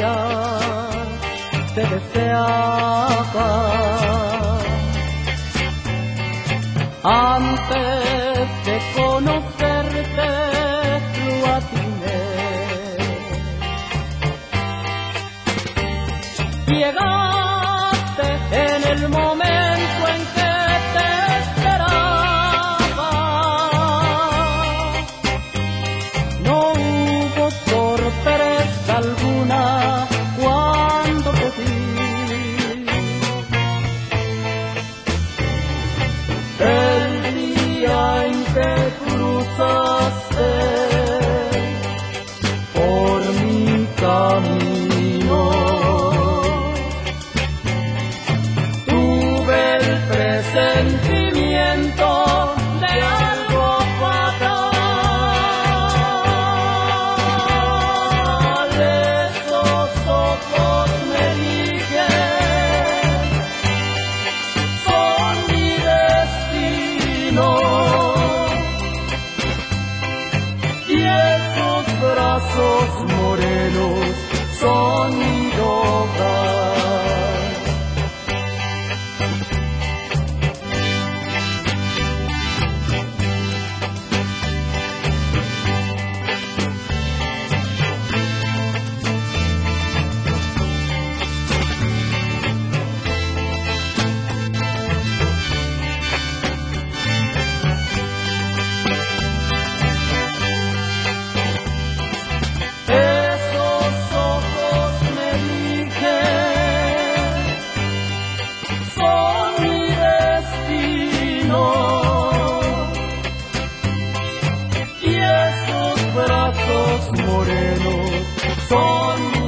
día te deseaba. Antes de conocerte lo atiné. Llegaste en el momento en que te esperaba. No hubo sorpresa alguna cuando te vi. El día en que cruzaste por mi camino, tuve el presentimiento de algo fatal. Esos ojos me dijeron, son mi destino. Y esos brazos morenos son mi hogar. Esos ojos me dijeron, son mi destino. Y esos brazos morenos son mi